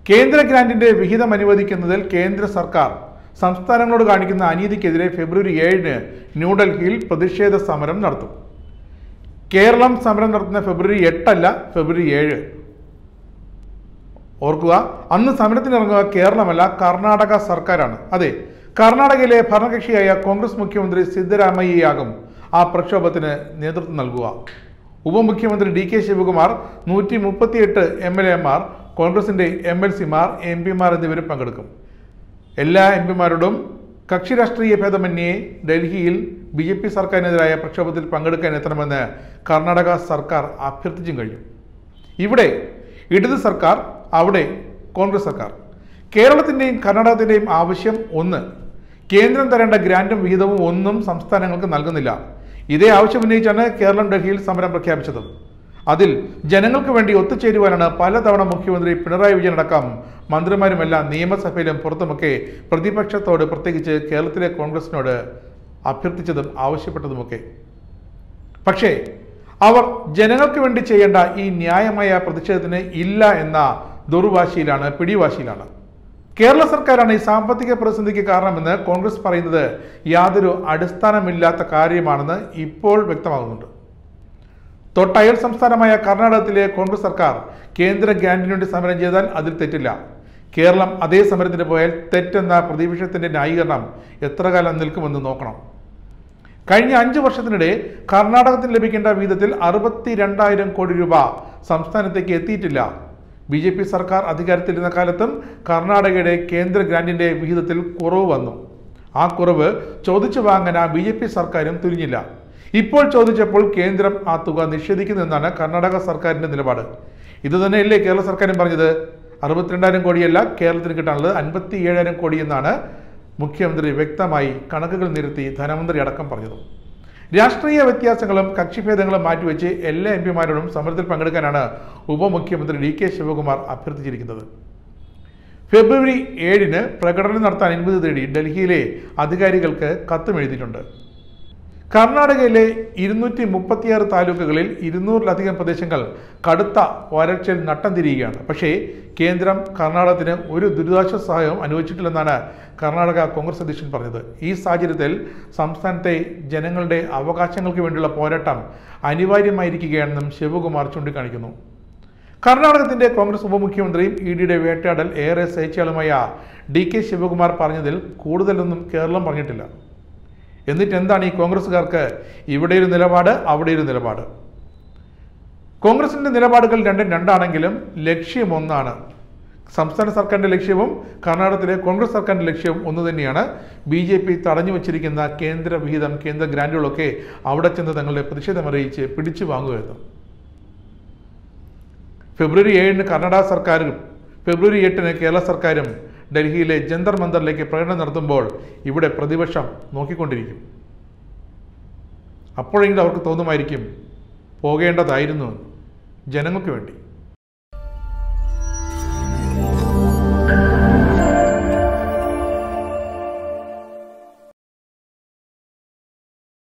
കേന്ദ്ര ഗ്രാന്റിന്റെ വിഹിതം അനുവദിക്കുന്നതിൽ കേന്ദ്ര സർക്കാർ സംസ്ഥാനങ്ങളോട് കാണിക്കുന്ന അനീതിക്കെതിരെ ഫെബ്രുവരി 7-ന് ന്യൂഡൽഹിയിൽ പ്രതിഷേധ സമരം നടത്തും. കേരളം സമരം നടത്തുന്ന ഫെബ്രുവരി 8 അല്ല, ഫെബ്രുവരി 7. ഓർക്കുക, അന്ന് സമരത്തിനിറങ്ങുക കേരളമല്ല, കർണാടക സർക്കാരാണ്. അതെ, കർണാടകയിലെ ഭരണകക്ഷിയായ കോൺഗ്രസ് മുഖ്യമന്ത്രി സിദ്ധരാമയ്യയാകും ആ പ്രക്ഷോഭത്തിന് നേതൃത്വം നൽകുക. ഉപമുഖ്യമന്ത്രി DK ശിവകുമാർ, 138 MLA-മാർ, കോൺഗ്രസിന്റെ MLC-മാർ, MP-മാർ എന്നിവരും പങ്കെടുക്കും. എല്ലാ MP-മാരോടും കക്ഷി രാഷ്ട്രീയ ഭേദമന്യേ ഡൽഹിയിൽ BJP സർക്കാരിനെതിരായ പ്രക്ഷോഭത്തിൽ പങ്കെടുക്കാൻ എത്തണമെന്ന് കർണാടക സർക്കാർ അഭ്യർത്ഥിച്ചും കഴിഞ്ഞു. ഇവിടെ ഇടത് സർക്കാർ, അവിടെ കോൺഗ്രസ് സർക്കാർ. കേരളത്തിൻ്റെയും കർണാടകത്തിൻ്റെയും ആവശ്യം ഒന്ന്, കേന്ദ്രം തരേണ്ട ഗ്രാന്റും വിഹിതവും ഒന്നും സംസ്ഥാനങ്ങൾക്ക് നൽകുന്നില്ല. ഇതേ ആവശ്യം ഉന്നയിച്ചാണ് കേരളം ഡൽഹിയിൽ സമരം പ്രഖ്യാപിച്ചത്. അതിൽ ജനങ്ങൾക്ക് വേണ്ടി ഒത്തുചേരുവാനാണ് പലതവണ മുഖ്യമന്ത്രി പിണറായി വിജയൻ അടക്കം മന്ത്രിമാരുമെല്ലാം നിയമസഭയിലും പുറത്തുമൊക്കെ പ്രതിപക്ഷത്തോട്, പ്രത്യേകിച്ച് കേരളത്തിലെ കോൺഗ്രസിനോട് അഭ്യർത്ഥിച്ചതും ആവശ്യപ്പെട്ടതുമൊക്കെ. പക്ഷേ അവർ ജനങ്ങൾക്ക് വേണ്ടി ചെയ്യേണ്ട ഈ ന്യായമായ പ്രതിഷേധത്തിന് ഇല്ല എന്ന ദുർവാശിയിലാണ്, പിടിവാശിയിലാണ്. കേരള സർക്കാരാണ് ഈ സാമ്പത്തിക പ്രതിസന്ധിക്ക് കാരണമെന്ന് കോൺഗ്രസ് പറയുന്നത് യാതൊരു അടിസ്ഥാനമില്ലാത്ത കാര്യമാണെന്ന് ഇപ്പോൾ വ്യക്തമാകുന്നുണ്ട്. തൊട്ടയൽ സംസ്ഥാനമായ കർണാടകത്തിലെ കോൺഗ്രസ് സർക്കാർ കേന്ദ്ര ഗ്രാന്റിനു വേണ്ടി സമരം ചെയ്താൽ അതിൽ തെറ്റില്ല. കേരളം അതേ സമരത്തിന് പോയാൽ തെറ്റെന്ന പ്രതിപക്ഷത്തിന്റെ ന്യായീകരണം എത്ര കാലം നിൽക്കുമെന്ന് നോക്കണം. കഴിഞ്ഞ 5 വർഷത്തിനിടെ കർണാടകത്തിന് ലഭിക്കേണ്ട വീതത്തിൽ 62,000 കോടി രൂപ സംസ്ഥാനത്തേക്ക് എത്തിയിട്ടില്ല. BJP സർക്കാർ അധികാരത്തിലിരുന്ന കാലത്തും കർണാടകയുടെ കേന്ദ്ര ഗ്രാന്റിന്റെ വിഹിതത്തിൽ കുറവ് വന്നു. ആ കുറവ് ചോദിച്ചു വാങ്ങാൻ BJP സർക്കാരും തുനിഞ്ഞില്ല. ഇപ്പോൾ ചോദിച്ചപ്പോൾ കേന്ദ്രം ആ തുക നിഷേധിക്കുന്നെന്നാണ് കർണാടക സർക്കാരിന്റെ നിലപാട്. ഇതുതന്നെയല്ലേ കേരള സർക്കാരും പറഞ്ഞത്? 62,000 കോടിയല്ല കേരളത്തിന് കിട്ടാനുള്ളത്, 57,000 കോടി എന്നാണ് മുഖ്യമന്ത്രി വ്യക്തമായി കണക്കുകൾ നിരത്തി ധനമന്ത്രി അടക്കം പറഞ്ഞത്. രാഷ്ട്രീയ വ്യത്യാസങ്ങളും കക്ഷിഭേദങ്ങളും മാറ്റിവെച്ച് എല്ലാ MP-മാരോടും സമരത്തിൽ പങ്കെടുക്കാനാണ് ഉപമുഖ്യമന്ത്രി DK ശിവകുമാർ അഭ്യർത്ഥിച്ചിരിക്കുന്നത്. ഫെബ്രുവരി 7-ന് പ്രകടനം നടത്താൻ അനുമതി തേടി ഡൽഹിയിലെ അധികാരികൾക്ക് കത്തും എഴുതിയിട്ടുണ്ട്. കർണാടകയിലെ 236 താലൂക്കുകളിൽ 200-ലധികം പ്രദേശങ്ങൾ കടുത്ത വരൾച്ചയിൽ നട്ടം തിരിയുകയാണ്. പക്ഷേ കേന്ദ്രം കർണാടകത്തിന് ഒരു ദുരിതാശ്വാസ സഹായവും അനുവദിച്ചിട്ടില്ലെന്നാണ് കർണാടക കോൺഗ്രസ് അധ്യക്ഷൻ പറഞ്ഞത്. ഈ സാഹചര്യത്തിൽ സംസ്ഥാനത്തെ ജനങ്ങളുടെ അവകാശങ്ങൾക്ക് വേണ്ടിയുള്ള പോരാട്ടം അനിവാര്യമായിരിക്കുകയാണെന്നും ശിവകുമാർ ചൂണ്ടിക്കാണിക്കുന്നു. കർണാടകത്തിന്റെ കോൺഗ്രസ് ഉപമുഖ്യമന്ത്രിയും EDയുടെ വേട്ടയാടൽ ഏറെ സഹിച്ചയാളുമായ DK ശിവകുമാർ പറഞ്ഞതിൽ കൂടുതലൊന്നും കേരളം പറഞ്ഞിട്ടില്ല. എന്നിട്ട് എന്താണ് ഈ കോൺഗ്രസ്സുകാർക്ക് ഇവിടെ ഒരു നിലപാട്, അവിടെ ഒരു നിലപാട്? കോൺഗ്രസിന്റെ നിലപാടുകൾ രണ്ടാണെങ്കിലും ലക്ഷ്യം ഒന്നാണ്. സംസ്ഥാന സർക്കാരിന്റെ ലക്ഷ്യവും കർണാടകത്തിലെ കോൺഗ്രസ് സർക്കാരിന്റെ ലക്ഷ്യവും ഒന്ന് തന്നെയാണ്. BJP തടഞ്ഞു വച്ചിരിക്കുന്ന കേന്ദ്ര വിഹിതം, കേന്ദ്ര ഗ്രാന്റുകളൊക്കെ അവിടെ ചെന്ന് തങ്ങളുടെ പ്രതിഷേധമറിയിച്ച് പിടിച്ചു വാങ്ങുകയെന്ന്. ഫെബ്രുവരി 7-ന് കർണാടക സർക്കാരും ഫെബ്രുവരി 8-ന് കേരള സർക്കാരും ഡൽഹിയിലെ ജന്തർ മന്ദറിലേക്ക് പ്രകടനം നടത്തുമ്പോൾ ഇവിടെ പ്രതിപക്ഷം നോക്കിക്കൊണ്ടിരിക്കും. അപ്പോഴെങ്കിലും അവർക്ക് തോന്നുമായിരിക്കും പോകേണ്ടതായിരുന്നു ജനങ്ങൾക്ക് വേണ്ടി.